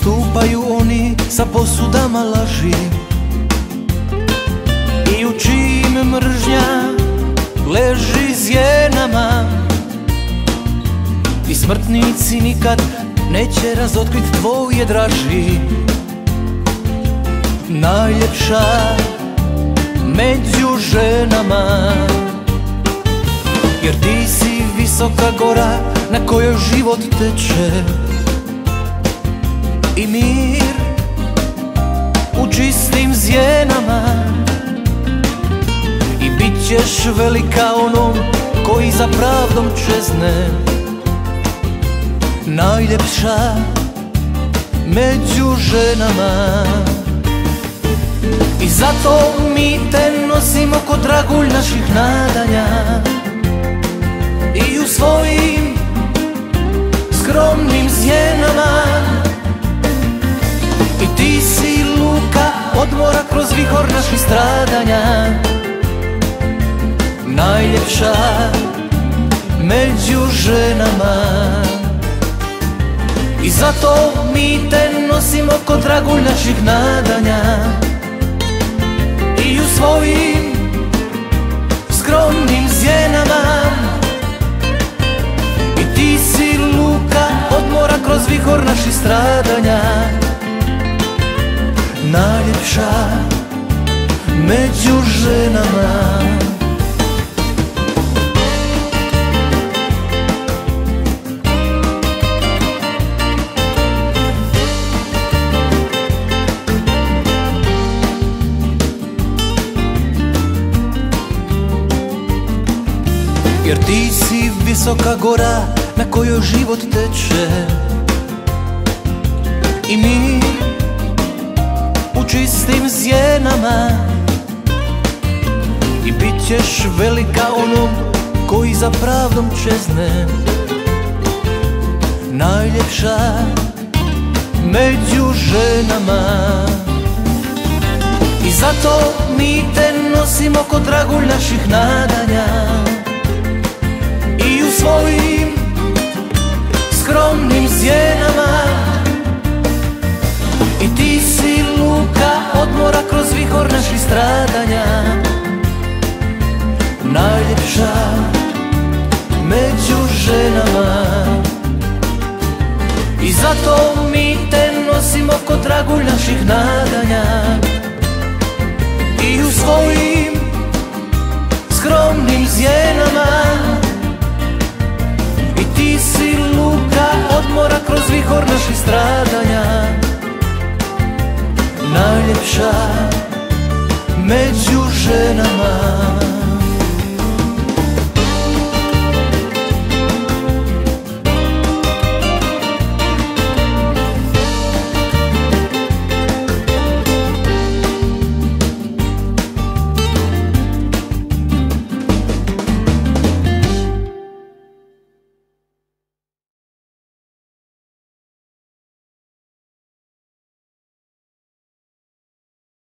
Istupaju oni sa posudama laži i u čijim mržnja leži zjenama. I smrtnici nikad neće razotkrit tvoje draži, najljepša među ženama. Jer ti si visoka gora na kojoj život teče i mir u čistim zjenama. I bit ćeš velika onom koji za pravdom čezne, najljepša među ženama. I zato mi te nosimo ko dragulj naših nadanja i u svojim skromnim zjenama. I ti si luka odmora kroz vihor naših stradanja, najljepša među ženama. I zato mi te nosimo ko dragulj naših nadanja i u svojim skromnim zjenama. I ti si luka odmora kroz vihor naših stradanja, najljepša među ženama. Jer ti si visoka gora na kojoj život teče i mir u čistim zjenama. I bit ćeš velika onom koji za pravdom čezne, najljepša među ženama. I zato mi te nosimo ko dragulj naših nadanja i u svojim skromnim zjenama. I ti si luka odmora kroz vihor naših stradanja, najljepša među ženama. I zato mi te nosimo ko dragulj naših nadanja i u svojim skromnim zjenama. I ti si luka odmora kroz vihor naših stradanja, najljepša među ženama.